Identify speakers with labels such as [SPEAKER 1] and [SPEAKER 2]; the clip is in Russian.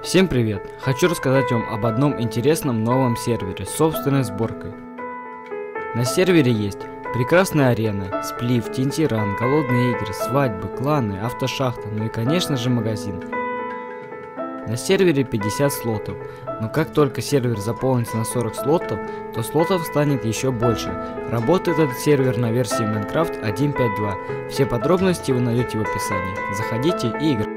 [SPEAKER 1] Всем привет! Хочу рассказать вам об одном интересном новом сервере с собственной сборкой. На сервере есть прекрасная арена, сплив, тинтиран, голодные игры, свадьбы, кланы, автошахта, ну и конечно же магазин. На сервере 50 слотов, но как только сервер заполнится на 40 слотов, то слотов станет еще больше. Работает этот сервер на версии Minecraft 1.5.2. Все подробности вы найдете в описании. Заходите и играйте.